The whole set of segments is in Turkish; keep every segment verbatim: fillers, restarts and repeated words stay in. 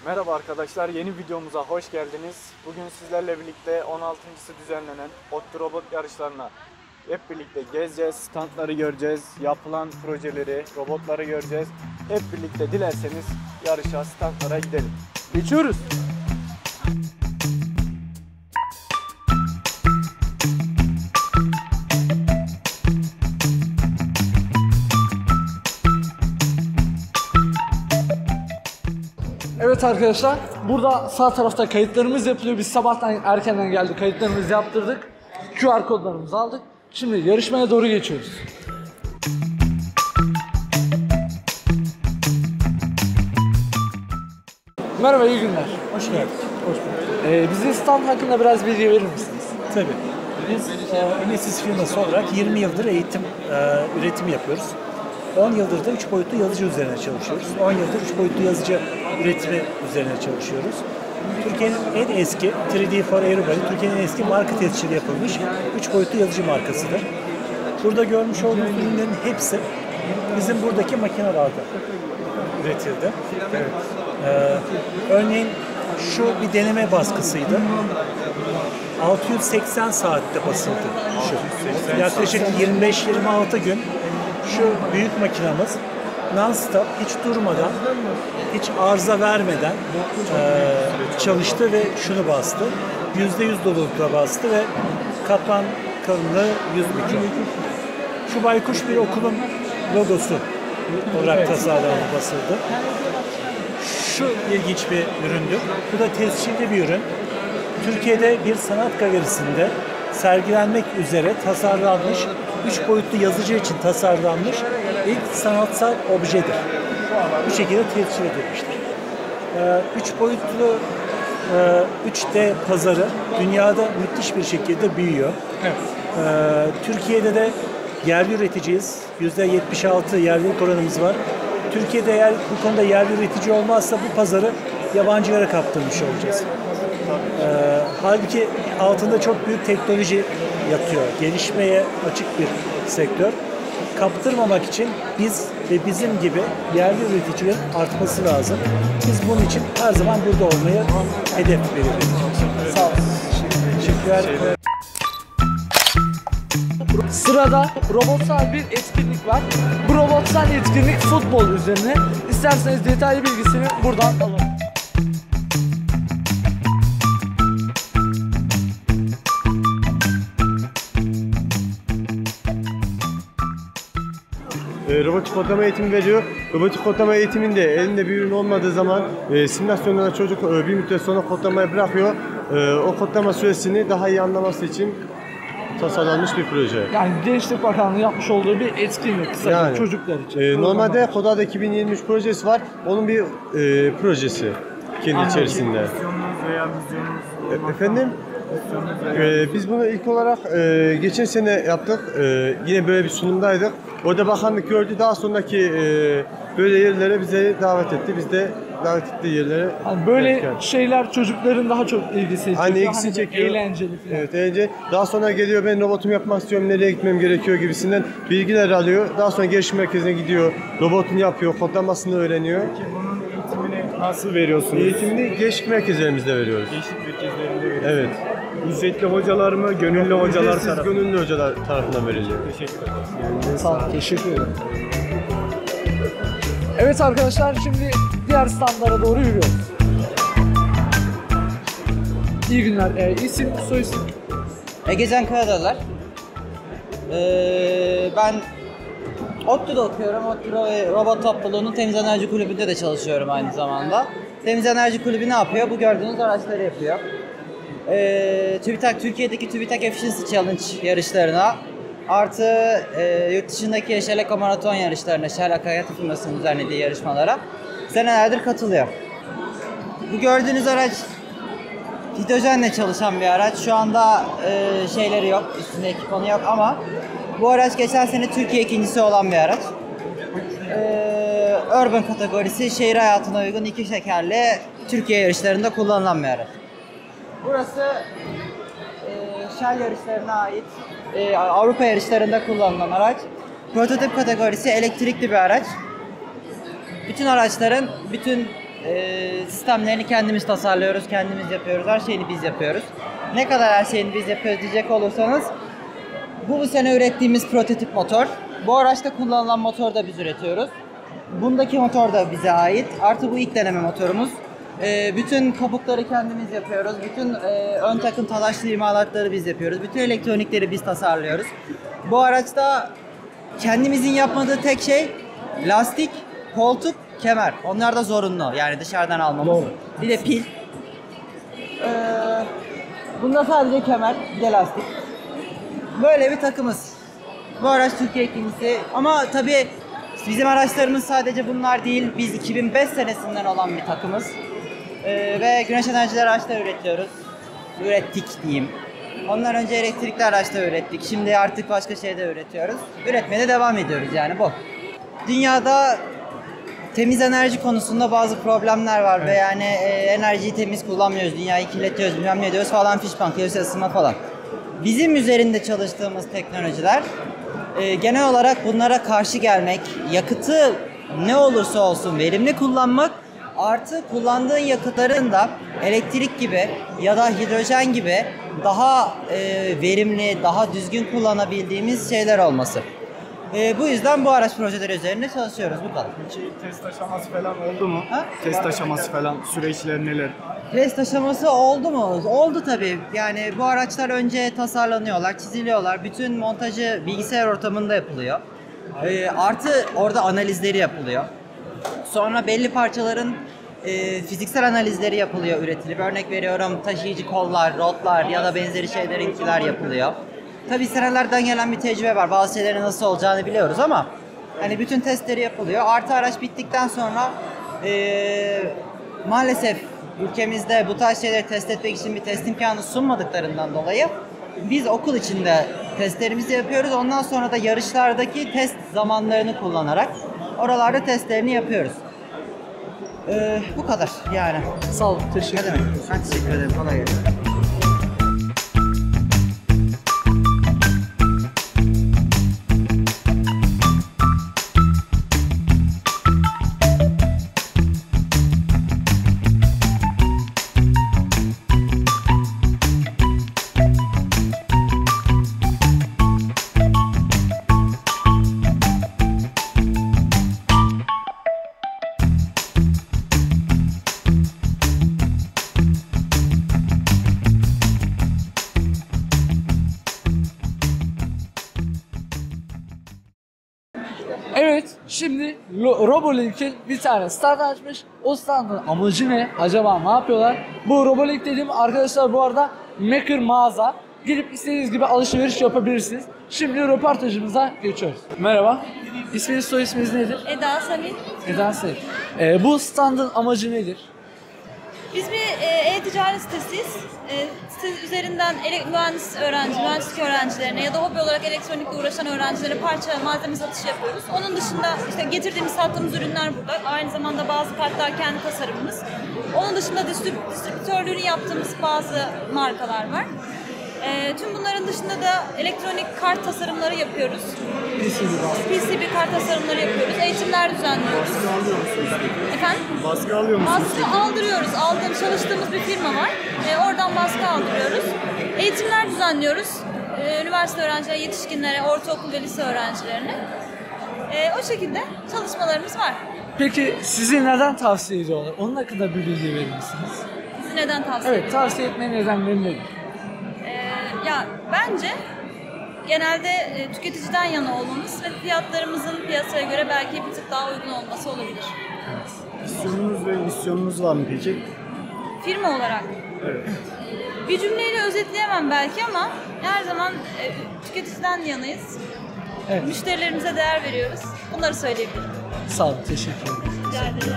Merhaba arkadaşlar, yeni videomuza hoş geldiniz. Bugün sizlerle birlikte on altıncısı düzenlenen ODTÜ robot yarışlarına hep birlikte gezeceğiz, standları göreceğiz, yapılan projeleri, robotları göreceğiz. Hep birlikte dilerseniz yarışa, standlara gidelim. Geçiyoruz. Evet arkadaşlar, burada sağ tarafta kayıtlarımız yapılıyor. Biz sabahtan erkenden geldik, kayıtlarımızı yaptırdık. Q R kodlarımızı aldık. Şimdi yarışmaya doğru geçiyoruz. Merhaba, iyi günler. Hoş geldin. Hoş bulduk. Ee, bize stand hakkında biraz bilgi verir misiniz? Tabii. Biz e, Enesis firması olarak yirmi yıldır eğitim e, üretimi yapıyoruz. on yıldır da üç boyutlu yazıcı üzerine çalışıyoruz. on yıldır üç boyutlu yazıcı üretimi üzerine çalışıyoruz. Türkiye'nin en eski üç D for Everybody, Türkiye'nin en eski marka tescili yapılmış üç boyutlu yazıcı markasıdır. Burada görmüş olduğunuz ürünlerin hepsi bizim buradaki makinelerde üretildi. Evet. Ee, örneğin şu bir deneme baskısıydı. altı yüz seksen saatte basıldı şu. Yaklaşık yirmi beş yirmi altı gün şu büyük makinamız non-stop, hiç durmadan, hiç arıza vermeden e, çalıştı ve şunu bastı. yüzde yüz dolulukla bastı ve katman kalınlığı yüz mikron. Şu baykuş bir okulun logosu olarak tasarlanıp basıldı. Şu ilginç bir üründü. Bu da tescilli bir ürün. Türkiye'de bir sanat galerisinde sergilenmek üzere tasarlanmış, üç boyutlu yazıcı için tasarlanmış ilk sanatsal objedir. Bu şekilde tescil edilmiştir. üç boyutlu üç D pazarı dünyada müthiş bir şekilde büyüyor. Evet. Türkiye'de de yerli üreticiyiz. yüzde yetmiş altı yerlilik oranımız var. Türkiye'de eğer bu konuda yerli üretici olmazsa bu pazarı yabancılara kaptırmış olacağız. Ee, halbuki altında çok büyük teknoloji yatıyor. Gelişmeye açık bir sektör. Kaptırmamak için biz ve bizim gibi yerli üreticilerin artması lazım. Biz bunun için her zaman burada olmaya hedef belirledik. Sağ olun. Teşekkürler. Sırada robotsal bir etkinlik var. Bu robotsal etkinlik futbol üzerine. İsterseniz detaylı bilgisini buradan alalım. E, robotik kodlama eğitimi veriyor. Robotik kodlama eğitiminde elinde bir ürün olmadığı zaman e, simülasyonda çocuk e, bir müddet sonra kodlamaya bırakıyor. E, o kodlama süresini daha iyi anlaması için tasarlanmış bir proje. Yani Gençlik Bakanlığı yapmış olduğu bir etkinlik kısaca Yani, çocuklar için. E, normalde Kodada iki bin yirmi üç projesi var. Onun bir e, projesi kendi Anladım. içerisinde. Misyonunuz veya vizyonunuz E, efendim? Ee, biz bunu ilk olarak e, geçen sene yaptık. E, yine böyle bir sunumdaydık. Orada bakanlık gördü. Daha sonraki e, böyle yerlere bize davet etti. Biz de davet ettiği yerlere Yani böyle yani. şeyler çocukların daha çok ilgisini çekiyor. Hani ilgisini Hani çekiyor. Eğlenceli falan. Evet, eğlenceli. Daha sonra geliyor, ben robotumu yapmak istiyorum, nereye gitmem gerekiyor gibisinden bilgiler alıyor. Daha sonra gelişim merkezine gidiyor, robotunu yapıyor, kodlamasını öğreniyor. Peki bunun eğitimini nasıl veriyorsunuz? Eğitimini gençlik merkezlerimizde veriyoruz. Gençlik merkezlerinde veriyorsunuz. Evet. Ücretli hocalar mı, gönüllü hocalar Ücretsiz, tarafından? gönüllü hocalar tarafından veriliyor. Teşekkür ederim. Sağ olun, teşekkür ederim. Evet arkadaşlar, şimdi diğer standlara doğru yürüyoruz. İyi günler. Ee, isim, soyisim? Egecan Karadağlar. Ee, ben ODTÜ'de okuyorum. ODTÜ Robot Topluluğu'nun Temiz Enerji Kulübü'nde de çalışıyorum aynı zamanda. Temiz Enerji Kulübü ne yapıyor? Bu gördüğünüz araçları yapıyor. Ee, TÜBİTAK, Türkiye'deki TÜBİTAK Efficiency Challenge yarışlarına artı e, yurt dışındaki Şeleko Maraton yarışlarına, Şeleko Hayatı firmasının düzenlediği yarışmalara senelerdir katılıyor. Bu gördüğünüz araç hidrojenle çalışan bir araç. Şu anda e, şeyleri yok, üstünde ekipmanı yok ama bu araç geçen sene Türkiye ikincisi olan bir araç. E, Urban kategorisi, şehir hayatına uygun iki şekerli Türkiye yarışlarında kullanılan bir araç. Burası e, Shell yarışlarına ait e, Avrupa yarışlarında kullanılan araç. Prototip kategorisi elektrikli bir araç. Bütün araçların bütün Ee, sistemlerini kendimiz tasarlıyoruz, kendimiz yapıyoruz. Her şeyini biz yapıyoruz. Ne kadar her şeyini biz yapıyoruz diyecek olursanız, bu bu sene ürettiğimiz prototip motor. Bu araçta kullanılan motor da biz üretiyoruz. Bundaki motor da bize ait. Artı bu ilk deneme motorumuz. Ee, bütün kabukları kendimiz yapıyoruz. Bütün e, ön takım talaşlı imalatları biz yapıyoruz. Bütün elektronikleri biz tasarlıyoruz. Bu araçta kendimizin yapmadığı tek şey lastik, koltuk, kemer. Onlar da zorunlu. Yani dışarıdan almamız. Doğru. Bir de pil. Ee, bunda sadece kemer, bir de lastik. Böyle bir takımız. Bu araç Türkiye ikincisi. Ama tabii bizim araçlarımız sadece bunlar değil. Biz iki bin beş senesinden olan bir takımız. Ee, ve güneş enerjili araçlar üretiyoruz. Ürettik diyeyim. Ondan önce elektrikli araçlar ürettik. Şimdi artık başka şeyler üretiyoruz. Üretmeye de devam ediyoruz yani bu. Dünyada temiz enerji konusunda bazı problemler var ve yani e, enerjiyi temiz kullanmıyoruz, dünyayı kirletiyoruz, bilmem ne diyoruz falan fişman, küresel ısınma falan. Bizim üzerinde çalıştığımız teknolojiler e, genel olarak bunlara karşı gelmek, yakıtı ne olursa olsun verimli kullanmak, artı kullandığın yakıtların da elektrik gibi ya da hidrojen gibi daha e, verimli, daha düzgün kullanabildiğimiz şeyler olması. E, bu yüzden bu araç projeleri üzerinde çalışıyoruz, bu kadar. Peki test aşaması falan oldu mu? Ha? Test aşaması falan, süreçler neler? Test aşaması oldu mu? Oldu tabii. Yani bu araçlar önce tasarlanıyorlar, çiziliyorlar. Bütün montajı bilgisayar ortamında yapılıyor. E, artı orada analizleri yapılıyor. Sonra belli parçaların e, fiziksel analizleri yapılıyor, üretilip. Örnek veriyorum, taşıyıcı kollar, rotlar ya da benzeri şeylerinkiler yapılıyor. Tabii senelerden gelen bir tecrübe var. Bazı şeylerin nasıl olacağını biliyoruz ama hani bütün testleri yapılıyor. Artı araç bittikten sonra e, maalesef ülkemizde bu tarz şeyleri test etmek için bir test imkanı sunmadıklarından dolayı biz okul içinde testlerimizi yapıyoruz. Ondan sonra da yarışlardaki test zamanlarını kullanarak oralarda testlerini yapıyoruz. Ee, bu kadar yani. Sağ olun, teşekkür Ne ederim. demek? Ben teşekkür ederim. Kolay gelsin. Evet, şimdi Lo- Robolink'in bir tane stand açmış. O standın amacı ne? Acaba ne yapıyorlar? Bu Robolink dediğim arkadaşlar bu arada maker mağaza. Gidip istediğiniz gibi alışveriş yapabilirsiniz. Şimdi röportajımıza geçiyoruz. Merhaba. İsminiz, soy isminiz nedir? Eda Samil. Eda Sayın. Ee, bu standın amacı nedir? Biz bir e, e-ticaret sitesiyiz. E, site üzerinden ele, mühendis öğrenci, mühendislik öğrencilerine ya da hobi olarak elektronikle uğraşan öğrencilere parça malzeme satışı yapıyoruz. Onun dışında işte getirdiğimiz, sattığımız ürünler burada. Aynı zamanda bazı kartlar kendi tasarımımız. Onun dışında distrib- distribütörlüğünü yaptığımız bazı markalar var. E, tüm bunların dışında da elektronik kart tasarımları yapıyoruz. P C B kart tasarımları yapıyoruz. Eğitimler düzenliyoruz. Baskı alıyor musunuz peki? Efendim? Baskı alıyor musunuz Baskı peki? aldırıyoruz. Aldığım, çalıştığımız bir firma var. Ee, oradan baskı aldırıyoruz. Eğitimler düzenliyoruz. Ee, üniversite öğrencileri, yetişkinlere, ortaokul ve lise öğrencilerine. Ee, o şekilde çalışmalarımız var. Peki sizi neden tavsiye ediyorlar? Onun hakkında bir bilgi verir misiniz? Bizi neden tavsiye Evet, tavsiye etme nedenleri nedir? Ee, ya bence genelde e, tüketiciden yana olmamız ve fiyatlarımızın piyasaya göre belki bir tık daha uygun olması olabilir. Misyonunuz ve misyonunuz var mı peki? Firma olarak. Evet. Bir cümleyle özetleyemem belki ama her zaman e, tüketiciden yanayız. Evet. Müşterilerimize değer veriyoruz. Bunları söyleyebilirim. Sağ olun, teşekkür ederim. Rica ederim.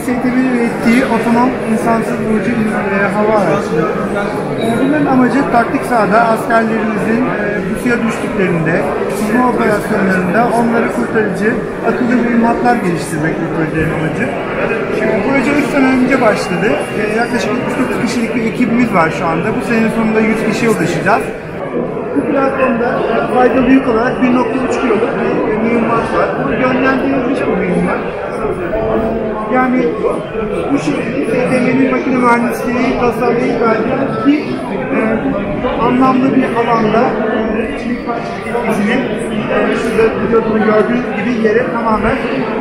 S T B'nin ürettiği otonom insansız vurucu e, hava araçları. E, bunların amacı taktik sahada askerlerimizin e, bu suya düştüklerinde, sızma operasyonlarında onları kurtarıcı akıllı mühimmatlar geliştirmek bu projenin amacı. E, proje üç sene önce başladı. E, yaklaşık yetmiş dokuz kişilik bir ekibimiz var şu anda. Bu senenin sonunda yüz kişiye ulaşacağız. Bu platformda faydalı yük olarak bir nokta üç kiloluk bir mühimmat var. Bu yönlendirilmiş bir mühimmat. Yani bu şekilde S T M'nin makine mühendisliği tasarlayıp verdiği ki e, anlamlı bir alanda e, çelik parça etkisini e, şurada videoda gördüğünüz gibi yere tamamen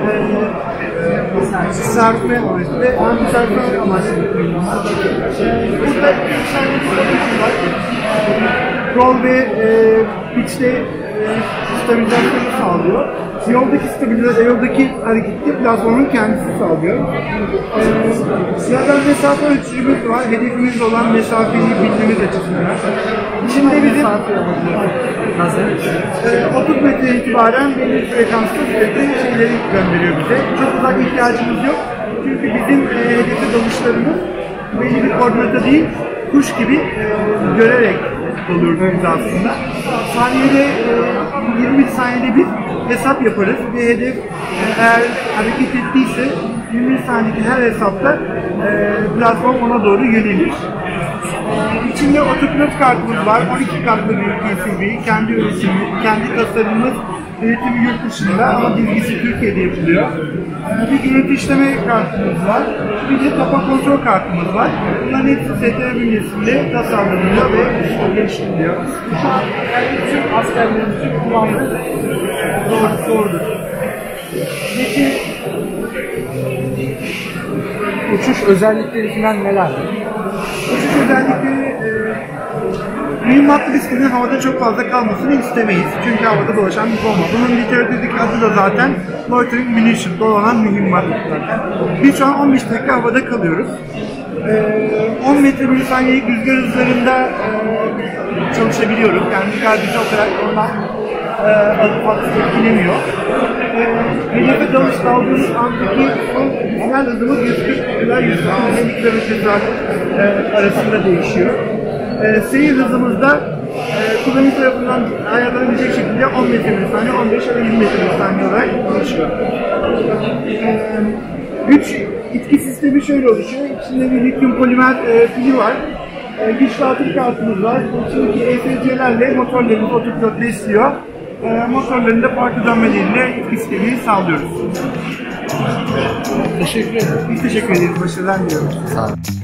e, serpme ve antiserpme amaçlı bir mühimmat. Burada bir tane bir var. Rol ve e, pitch'te e, stabilizasyonu sağlıyor. Yoldaki stabilizasyon, yoldaki hareketi platformun kendisi sağlıyor. E, Sıradan mesafe ölçücümüz var. Hedefimiz olan mesafeyi bilmemiz açısından. Şimdi bizim e, otuz metre itibaren belli frekansta sürekli şeyleri gönderiyor bize. Çok uzak ihtiyacımız yok. Çünkü bizim e, hedefe dalışlarımız belli bir koordinata değil, kuş gibi e, görerek oluyoruz biz aslında. Saniyede e, yirmi saniyede bir hesap yaparız. Bir hedef e, eğer hareket ettiyse yirmi saniyede her hesapta e, platform ona doğru yönelir. E, içinde otopilot kartımız var. on iki kartlı bir P C B, kendi üretimi, kendi tasarımımız, üretimi yurt dışında ama bilgisi Türkiye'de yapılıyor. Bir görüntü işleme kartımız var. Bir de kapak kontrol kartımız var. Bunların hepsi S T M bünyesinde tasarlanıyor ve geliştiriliyor. Şu an yani tüm askerlerimizin kullandığı Doğrudur. peki uçuş özellikleri falan neler? Uçuş özellikleri e, mühimmatlı bisikletin havada çok fazla kalmasını istemeyiz. Çünkü havada dolaşan bir bomba. Bunun literatürdeki adı da zaten loitering munition, dolanan mühimmat. Biz şu an on beş dakika havada kalıyoruz. on metre bölü saniyelik rüzgar hızlarında e, çalışabiliyoruz. Yani rüzgar bizi o kadar ondan e, alıp fazla etkilemiyor. E, hedefe dalış aldığımız andaki son sinyal hızımız yüz kırk ila yüz kırk kilometre saat e, arasında değişiyor. E, seyir hızımızda e, kullanıcı tarafından ayarlanabilecek şekilde on metre bölü saniye, on beş ila yirmi metre bölü saniye olarak değişiyor. E, güç itki sistemi şöyle oluşuyor. İçinde bir lityum polimer e, pili var. E, güç dağıtım kartımız var. İçindeki E S C'lerle motorlarımız otopilot besliyor. E, motorların da farklı dönmeleriyle itki sistemini sağlıyoruz. Teşekkür ederim. Biz teşekkür ederiz. Başarılar diliyoruz. Sağ olun.